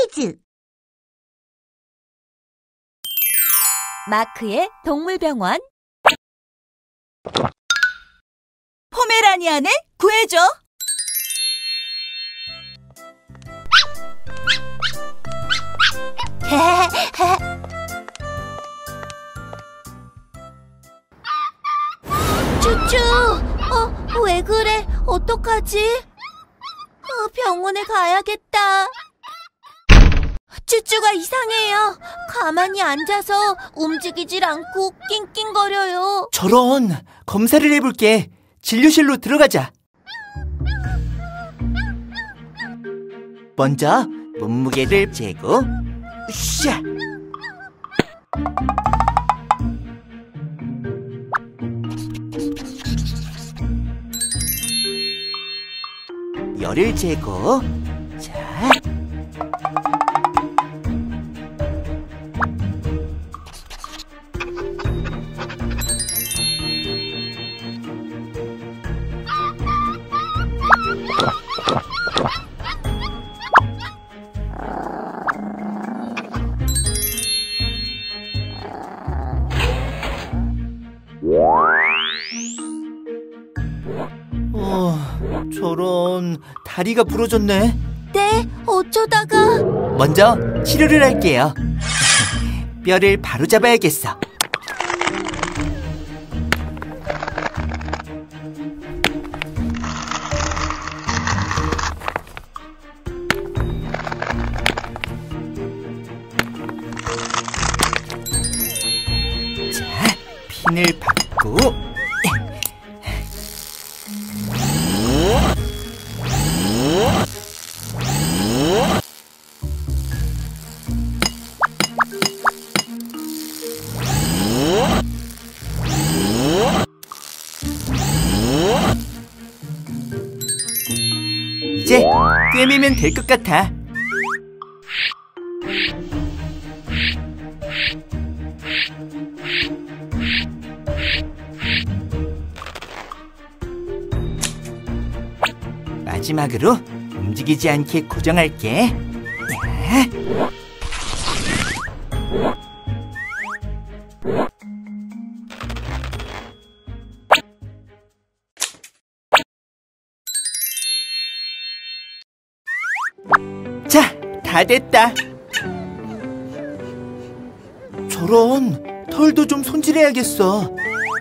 퀴즈! 마크의 동물병원. 포메라니안을 구해줘. 쭈쭈, 왜 그래? 어떡하지? 병원에 가야겠다. 쭈쭈가 이상해요. 가만히 앉아서 움직이질 않고 낑낑거려요. 저런, 검사를 해볼게. 진료실로 들어가자. 먼저 몸무게를 재고, 으쌰! 열을 재고, 자. 저런, 다리가 부러졌네. 네, 어쩌다가. 먼저 치료를 할게요. 뼈를 바로 잡아야겠어. 자, 핀을 받고 이제 꿰매면 될 것 같아. 마지막으로 움직이지 않게 고정할게. 자, 다 됐다. 저런, 털도 좀 손질해야겠어.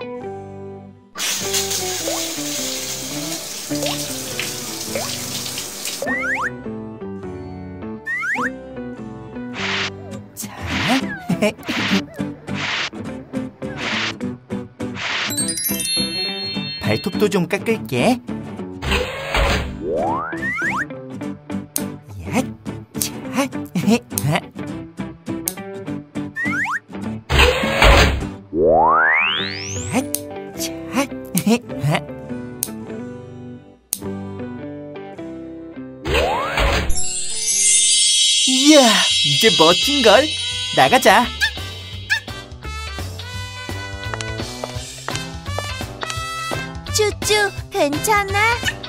자, 발톱도 좀 깎을게. 이야, 이제 멋진걸. 나가자. 쭈쭈, 괜찮아?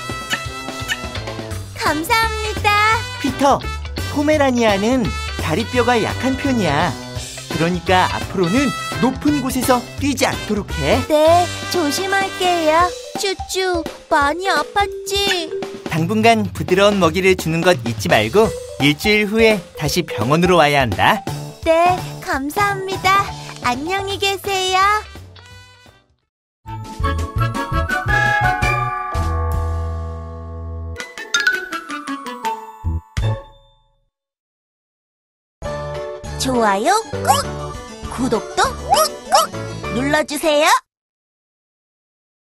감사합니다. 피터, 포메라니안은 다리뼈가 약한 편이야. 그러니까 앞으로는 높은 곳에서 뛰지 않도록 해. 네, 조심할게요. 쭈쭈, 많이 아팠지? 당분간 부드러운 먹이를 주는 것 잊지 말고 일주일 후에 다시 병원으로 와야 한다. 네, 감사합니다. 안녕히 계세요. 좋아요 꾹! 구독도 꾹꾹 눌러주세요.